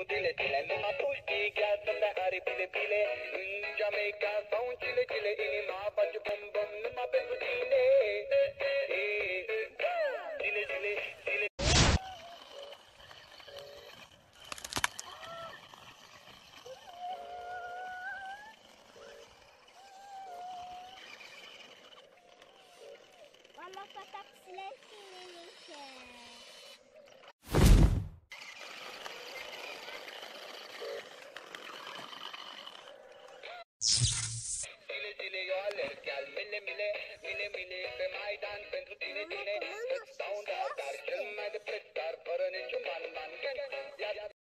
Dile, dile, numai puști, gheață de aripile pile. În Jamaica sau în Chile, Chile, inima face bum bum numai pentru tine. Dile, dile, dile. Valla pataksiler sinirlikte. Dile, dile, eu alerg, chiar mile, mile, mile, mile, pe Maidan pentru tine, tine. Îți dau un dar cel mai de preț.